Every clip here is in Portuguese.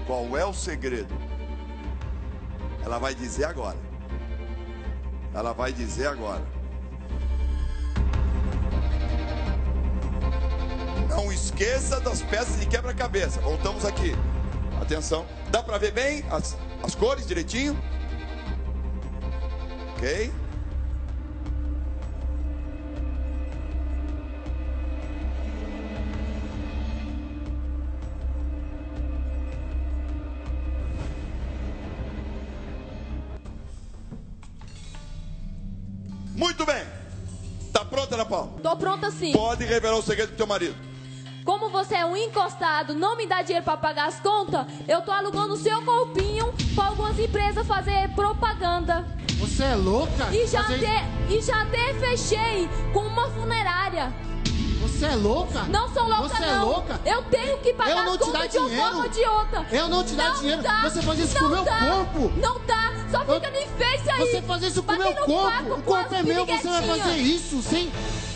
Qual é o segredo? Ela vai dizer agora. Ela vai dizer agora. Não esqueça das peças de quebra-cabeça. Voltamos aqui. Atenção. Dá para ver bem as cores direitinho? Ok? Muito bem. Tá pronta, Ana Paula? Tô pronta sim. Pode revelar o segredo do teu marido. Como você é um encostado, não me dá dinheiro pra pagar as contas, eu tô alugando o seu corpinho pra algumas empresas fazer propaganda. Você é louca? E já até fechei com uma funerária. Você é louca? Não sou louca, Você não. É louca? Eu tenho que pagar as contas de uma forma ou de outra. Eu não te dou dinheiro. Dá. Você faz isso com o meu corpo. Não dá. Só fica no Face aí. Você faz isso com o meu corpo. O corpo é meu, você vai fazer isso sem...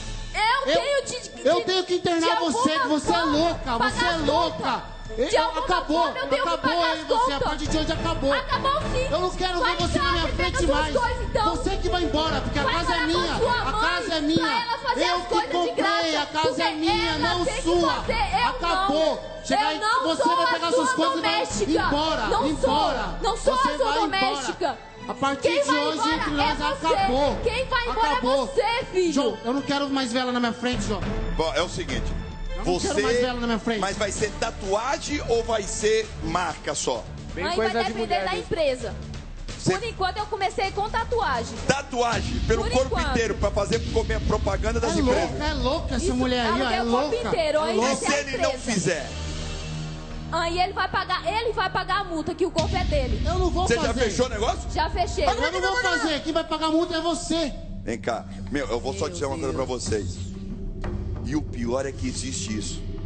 Eu tenho que internar você, que você é louca. Você é louca. Acabou aí você. A partir de hoje acabou. Acabou sim. Eu não quero ver você na minha frente mais. Você que vai embora, porque a casa é minha. A casa é minha. Eu que comprei, a casa é minha, não sua. Acabou. Chegar aí, você vai pegar suas coisas e vai embora. Não sou a sua doméstica. A partir de hoje, entre nós, acabou. Quem vai embora é você, filho. João, eu não quero mais vela na minha frente, João. Bom, é o seguinte. Quero mais vela na minha frente. Mas vai ser tatuagem ou vai ser marca só? Aí vai depender da empresa. Por enquanto eu comecei com tatuagem. Tatuagem pelo corpo inteiro pra fazer propaganda das empresas. É louca essa mulher aí, ó. É louca. E se ele não fizer? Aí ele vai pagar a multa, que o corpo é dele. Eu não vou fazer. Você já fechou o negócio? Já fechei. Eu não vou fazer. Quem vai pagar a multa é você. Vem cá. Eu vou só dizer uma coisa pra vocês. E o pior é que existe isso.